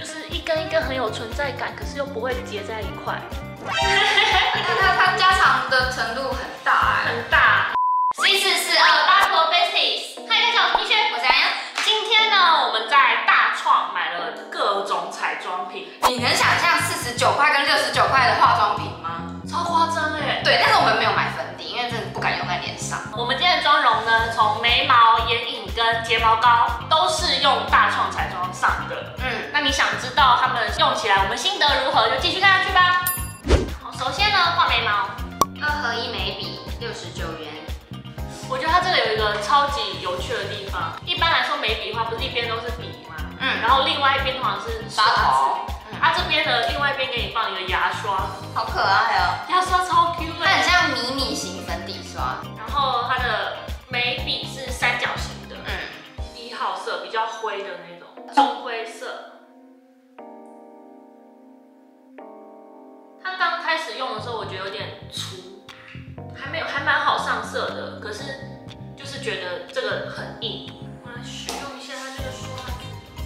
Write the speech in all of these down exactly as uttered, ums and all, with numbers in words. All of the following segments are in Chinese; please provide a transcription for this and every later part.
就是一根一根很有存在感，可是又不会结在一块。 那它它加长的程度很大哎、欸， 很大。C 四四二八国 Besties， 嗨，大家好，我是蜜雪， 我是安阳。 今天呢，我们在大创买了各种彩妆品。 你能想象四十九块跟六十九块的化妆品吗？ 超夸张哎！ 对，但是我们没有买粉底，因为真的不敢用在脸上。 我们今天的妆容呢，从眉毛、眼影跟睫毛膏都是用大创彩妆上的。嗯，那你想知道他们用起来我们心得如何，就继续看下去吧。好，首先呢，画眉毛， 二合一眉笔，六十九元。 我觉得它这个有一个超级有趣的地方。一般来说，眉笔的话不是一边都是笔吗？嗯，然后另外一边通常是刷头。 它、啊、这边的另外一边给你放一个牙刷， 好可爱哦！ 牙刷超 Q 它很像迷你型粉底刷。 然后它的眉笔是三角形的，嗯，一号色比较灰的那种中灰色。它刚开始用的时候，我觉得有点粗，还没有还蛮好上色的，可是就是觉得这个很硬。我来使用一下它这个刷子。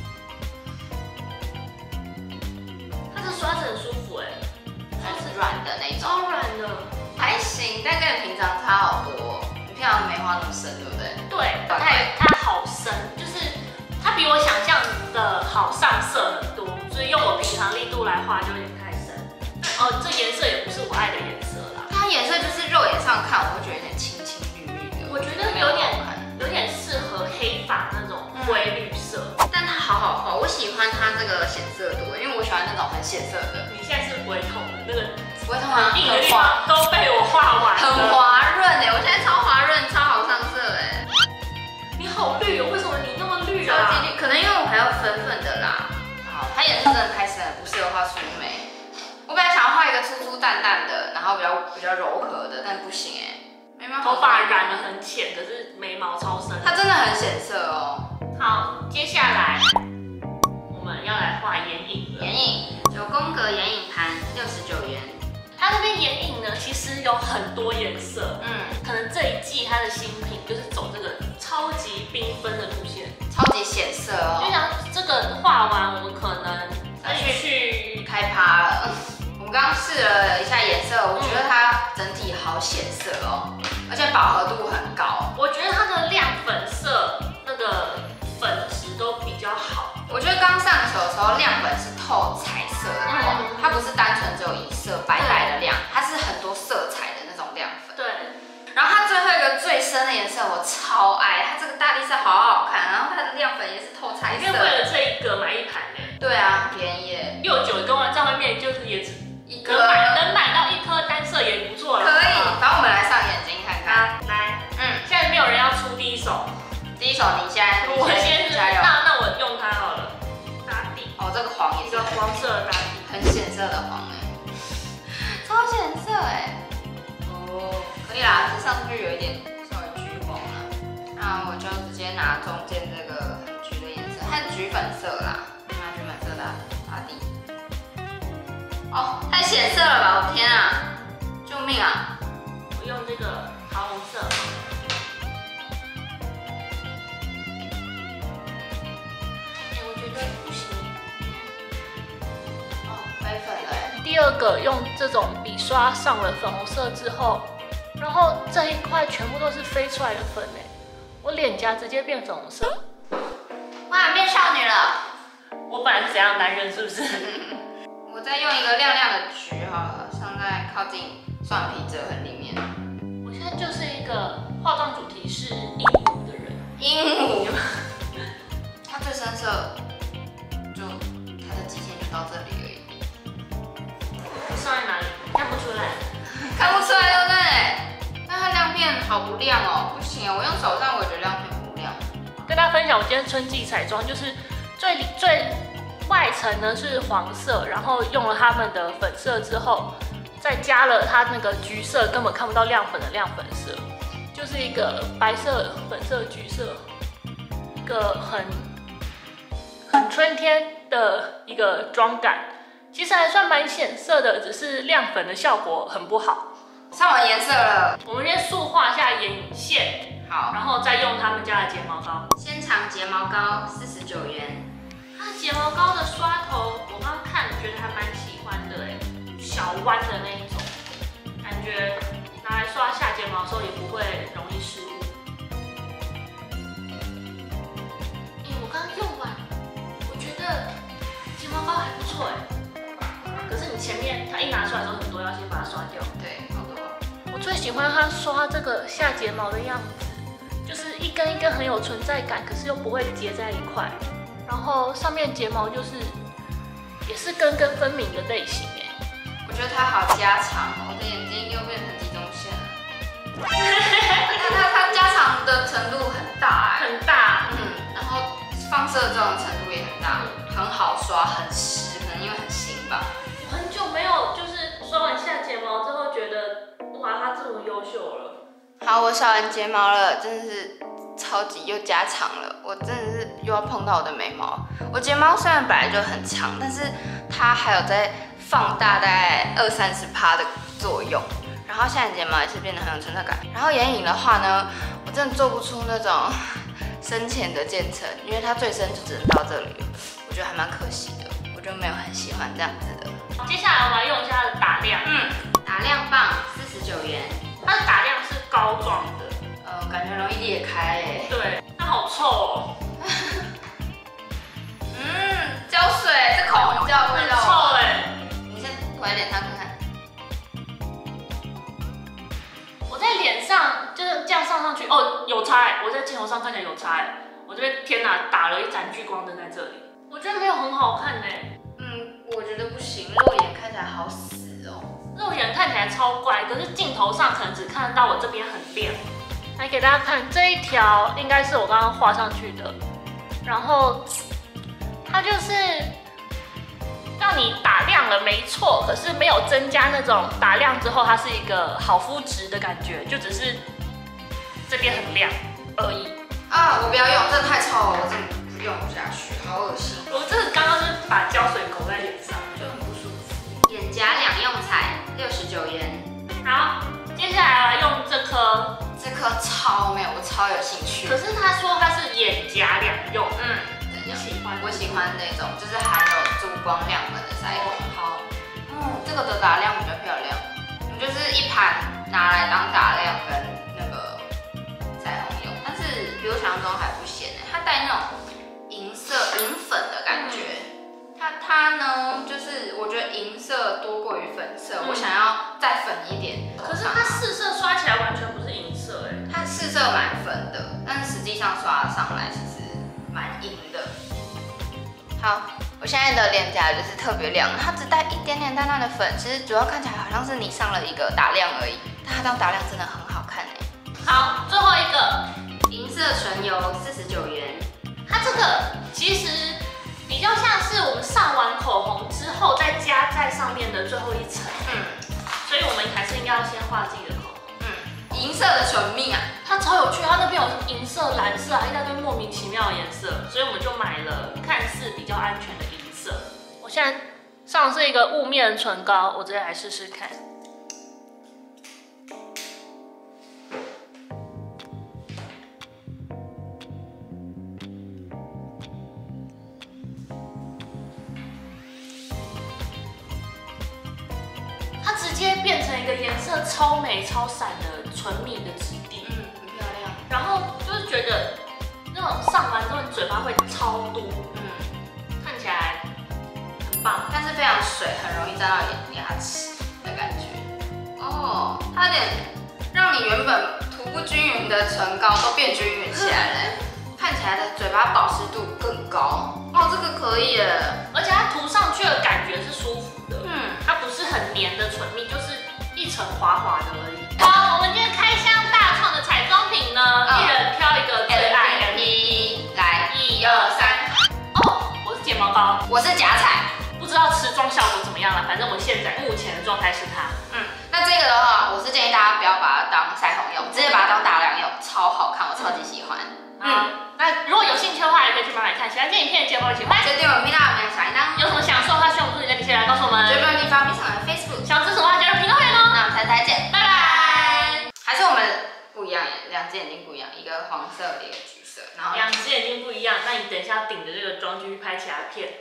刷子很舒服哎， 它是软的那种， 超软的， 还行，但跟你平常差好多。你平常没画那么深，对不对？ 对，它它好深，就是它比我想象的好上色很多，所以用我平常力度来画就有点太深。哦，这颜色也不是我爱的颜色啦， 它颜色就是肉眼上看，我会觉得有点青青绿绿的。 我觉得有点有点适合黑发那种灰绿色， 嗯、但它好好画，我喜欢它这个显色度，因为我喜欢那种很显色的。 你现在是不会痛的，那个不会痛啊， 硬的地方都被我画完了， 很滑润哎，我现在超滑润，超好上色哎。 你好绿哦，为什么你那么绿啊？ 超级绿，可能因为我还要粉粉的啦。好，它颜色真的太深了，不适合画粗眉。我本来想要画一个粗粗淡淡的，然后比较比较柔和的，但不行哎。眉毛头发染得很浅，可是眉毛超深。 它真的很显色哦。 好，接下来我们要来画眼影了。 眼影九宫格眼影盘，六十九元。 它这边眼影呢，其实有很多颜色。嗯，可能这一季它的新品就是走这个超级缤纷的路线， 超级显色哦。 就像这个画完，我们可能再去开趴了。我们刚刚试了一下颜色，我觉得它整体好显色哦，而且饱和度很高。 我觉得它的亮粉色那个粉质都比较好。 我觉得刚上手的时候亮粉是透彩色的光，嗯、它不是单纯只有一色白白的亮，它是很多色彩的那种亮粉。对。然后它最后一个最深的颜色我超爱，它这个大地色好好看，然后它的亮粉也是透彩色。 因为为了这一个买一盘呢。 对啊，便宜耶。 六九跟我在外面就是也只一颗， 能买能买到一颗单色也不错了。 可以，然后我们来上眼睛看看。 来，嗯，现在没有人要出第一手。 第一手你现在， 我先加油。那那我用它好了，打底。 哦，这个黄也是一个黄色的打底， 很显色的黄哎，超显色哎。哦，可以啦，这上去有一点稍微橘红了。那我就直接拿中间这个很橘的颜色，它是橘粉色啦，拿橘粉色的打底。哦，太显色了吧！我天啊，救命啊！ 我用这个桃红色。第二个用这种笔刷上了粉红色之后，然后这一块全部都是飞出来的粉哎，我脸颊直接变粉红色， 哇，变少女了！ 我本来是怎样男人是不是？ 我再用一个亮亮的橘好了，上在靠近蒜皮折痕里面。 我现在就是一个化妆主题是鹦鹉的人， 鹦鹉。它最深色，就它的极限就到这里而已。 上在哪里？看不出来， 看不出来对不对？但它亮片好不亮哦，不行，我用手上我觉得亮片不亮。 跟大家分享，我今天春季彩妆就是最最外层呢是黄色，然后用了他们的粉色之后，再加了它那个橘色，根本看不到亮粉的亮粉色，就是一个白色、粉色、橘色，一个很很春天的一个妆感。其实还算蛮显色的，只是亮粉的效果很不好。 上完颜色了， 我们先素画下眼线， 好， 然后再用他们家的睫毛膏。 纤长睫毛膏四十九元。 它睫毛膏的刷头脆，可是你前面它一拿出来的时候，很多要先把它刷掉。 对，好多。 我最喜欢它刷这个下睫毛的样子，就是一根一根很有存在感，可是又不会结在一块。然后上面睫毛就是也是根根分明的类型哎。 我觉得它好加长，我的眼睛又变成集中线了。它它它加长的程度很大哎， 很大， 嗯，然后放射状的程度也很大，很好刷，很湿，可能因为很新吧。 我很久没有就是刷完下睫毛之后觉得哇，它这么优秀了。 好，我刷完睫毛了，真的是超级又加长了，我真的是又要碰到我的眉毛。我睫毛虽然本来就很长，但是它还有在放大大概二三十趴的作用。然后现在睫毛也是变得很有存在感。然后眼影的话呢，我真的做不出那种深浅的渐层，因为它最深就只能到这里了，我觉得还蛮可惜的，我就没有很喜欢这样子的。 接下来我们来用一下它的打亮， 嗯，打亮棒四十九元， 它的打亮是膏状的， 呃，感觉容易裂开哎。 对，它好臭哦。 嗯，胶水，这口红胶的味道。 很臭哎。 你先涂在脸上看看。 我在脸上就是这样上上去，哦，有差哎，我在镜头上看起来有差哎。我这边天哪，打了一盏聚光灯在这里，我觉得没有很好看哎。 嗯，我觉得不行，肉眼看起来好死哦。 肉眼看起来超怪，可是镜头上可能只看得到我这边很亮。来给大家看这一条，应该是我刚刚画上去的，然后它就是让你打亮了，没错，可是没有增加那种打亮之后它是一个好肤质的感觉，就只是这边很亮而已。 啊，我不要用，这太臭了，我真的不用不下去，好恶心。 我这个刚刚就是把胶水勾在脸上， 就很不舒服。眼颊两用彩，六十九元。 好，接下来来用这颗， 这颗超美，我超有兴趣。 可是他说它是眼颊两用， 嗯， 你喜欢？ 我喜欢那种就是含有珠光亮粉的腮红。好，嗯，这个的打亮比较漂亮，你就是一盘拿来当打亮跟那个腮红用，但是比我想象中还不显哎，它带那种银色银粉的感觉。嗯它它呢，就是我觉得银色多过于粉色，嗯、我想要再粉一点。 可是它试色刷起来完全不是银色哎， 它试色蛮粉的，但是实际上刷上来其实蛮银的。好，我现在的脸颊就是特别亮，它只带一点点淡淡的粉，其实主要看起来好像是你上了一个打亮而已，但它当打亮真的很好看哎。 好，最后一个银色唇油四十九元， 它这个其实比较像是我们上完口红之后再加在上面的最后一层，嗯，所以我们还是应该要先画自己的口红， 嗯，银色的唇蜜啊， 它超有趣，它那边有银色、蓝色啊，一大堆莫名其妙的颜色，所以我们就买了看似比较安全的银色。我现在上的是一个雾面唇膏，我直接来试试看。直接变成一个颜色超美超闪的唇蜜的质地， 嗯，很漂亮。 然后就是觉得那种上完之后你嘴巴会超嘟，嗯，看起来很棒， 但是非常水，很容易沾到眼牙齿的感觉。哦，它有点让你原本涂不均匀的唇膏都变均匀起来了，看起来的嘴巴保湿度更高。哦，这个可以耶， 而且它涂上去的感觉是舒服的， 嗯， 它不是很黏的唇蜜，就是一层滑滑的而已。好，我们今天开箱大创的彩妆品呢，嗯、一人挑一个最爱 M V， 来，一二三。 哦，我是睫毛膏， 我是假彩， 不知道持妆效果怎么样了，反正我现在目前的状态是它。 嗯，那这个的话，我是建议大家不要把它当腮红用，直接把它当打亮用，超好看，我超级喜欢。 嗯。那如果有兴趣的话，也可以去买买看。喜欢这影片，记得帮我喜欢。 记得订阅我们频道，我们小铃铛。 有什么想说的话，希望助理在底下来告诉我们。 绝不用地方，迷上我的 Facebook。 想支持我的话，加入频道会哦。 那我们下次再见， 拜拜。 还是我们不一样，两只眼睛不一样，一个黄色，一个橘色，然后两只眼睛不一样。那你等一下顶着这个妆继续拍其他片。